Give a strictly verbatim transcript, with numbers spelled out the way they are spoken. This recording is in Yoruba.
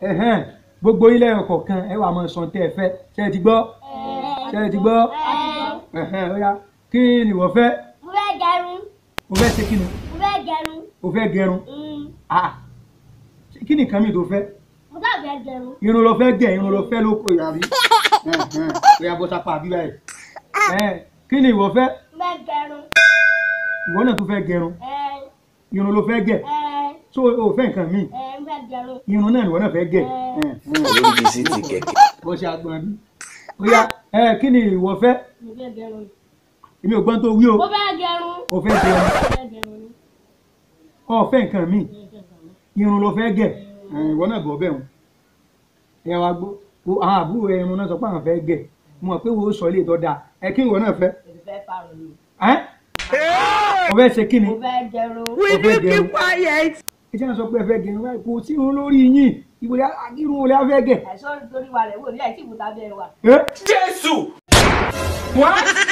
ẹ̀hẹ́n gbogbo ilé ọkọ̀ kan ẹ wà máa sọ tẹ́ ẹ fẹ́ ṣe é ti gbọ́ ṣe é ti gbọ́ ẹ̀hẹ́n ó yá kí ni ìwọ fẹ́. mo fẹ́ gẹrun. o fẹ́ ṣe kí ni. mo fẹ́ gẹrun. o fẹ́ gẹrun. ah kí ni nǹkan mi tó fẹ́. mo sáà fẹ́ gẹrun. irun ló fẹ́ gẹ irun ló fẹ́ ló kó ìyá rí ó yá bó sápá àbí báyìí kí ni ìwọ fẹ́. mo fẹ́ gẹrun. ìwọ náà tó fẹ́ gẹrun irun ló fẹ́ gẹ so o fẹ́ nǹkan mi irun náà ìwọ náà fẹ́ gẹ. olórí sí ti kẹ̀kẹ́. bó ṣe agbọn bí ó yá kí ni ìwọ fẹ́. mo fẹ́ gẹrun. èmi ò gbọ́n tó wí o. mo fẹ́ gẹrun. o fẹ́ gẹrun. o fẹ́ nǹkan mi irun ló fẹ́ gẹ ìwọ náà gbọ́ bẹ́ẹ̀ o ẹ wá gbọ́ àwọn àbúrò irun náà sọ pé àwọn fẹ́ gẹ mo mọ̀ pé wo sọ ilé ìtọ́ da ẹ kí ìwọ náà fẹ́. o fẹ́ ṣe kí ni. mo fẹ́ gẹrun. o fẹ́ gẹrun. ẹ jẹ́ sọ pé ẹ fẹ́ gẹrun báyìí kò sí irun lórí yín ìwọ irun olè á fẹ́ gẹ. àìsàn torí wa rẹ̀ wò ní àìsí ìbùtà bẹ́ẹ̀ wà. Jésù. What?